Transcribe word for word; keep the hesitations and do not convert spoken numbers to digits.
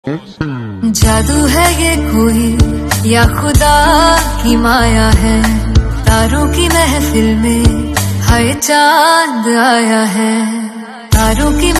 जादू है ये कोई या खुदा की माया है, तारों की महफिल में हाय चांद आया है, तारों की